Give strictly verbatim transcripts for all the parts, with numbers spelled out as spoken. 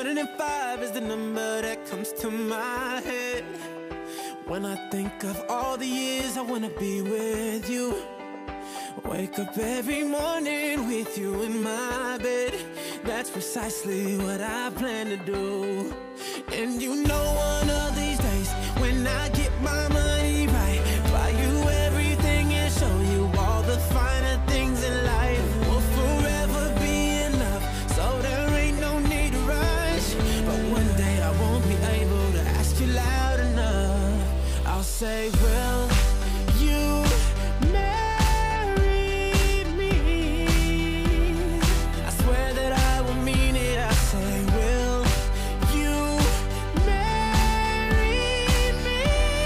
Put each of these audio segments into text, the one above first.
hundred five is the number that comes to my head when I think of all the years I wanna be with you. Wake up every morning with you in my bed. That's precisely what I plan to do. And you know one of these days, when I get my money right, buy you everything and show you all the finer things in life. We'll forever be in love, so there ain't no need to rush. But one day I won't be able to ask you loud enough. I'll say, will you marry me? I swear that I will mean it. I say, will you marry me?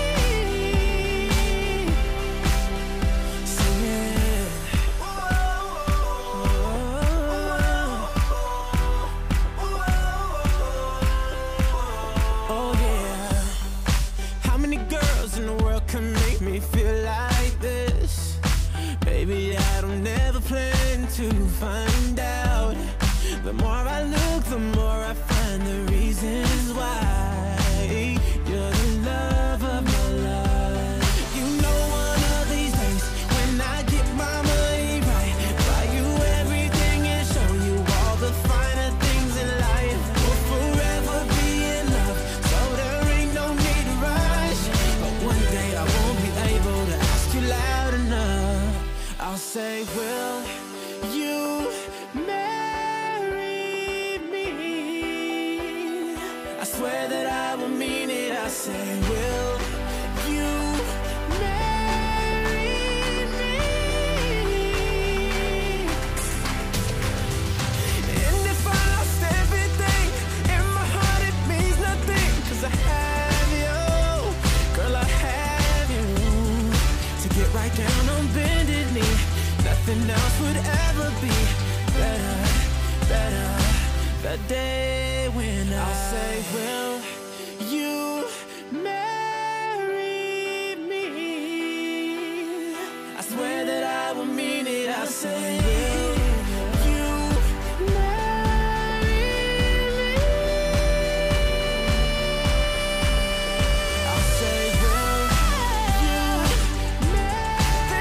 Sing it. Oh yeah. How many girls in the world can make me feel like this? Baby, I don't ever plan to find out. The more I look, the more I find the reasons why you're the love of my life. You know one of these days, when I get my money right, buy you everything and show you all the finer things in life. We'll forever be in love, so there ain't no need to rush. But one day I won't be able to ask you loud enough. I'll say, will you marry me? I swear that I will mean it. I say, will you marry me? And if I lost everything in my heart, it means nothing, 'cause I have you, girl, I have you. To get right down on bended knee, nothing else would ever be better, better. The day when I'll say, will you marry me? I swear that I will mean it. I say, will you marry me? I'll say, will you marry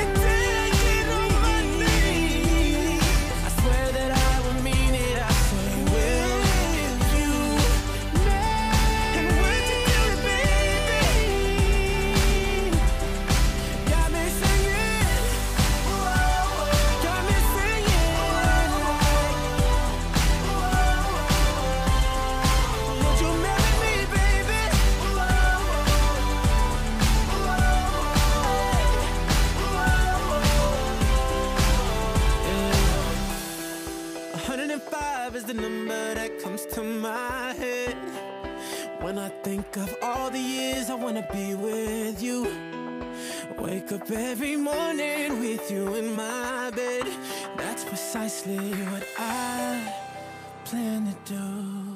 me? I swear that I will mean it. I say, will you marry? And would you do it, baby? Got me singing, got me singing like, would you marry me, baby? one hundred five is the number that comes to my head when I think of all the years I wanna be with you. Wake up every morning with you in my bed. That's precisely what I plan to do.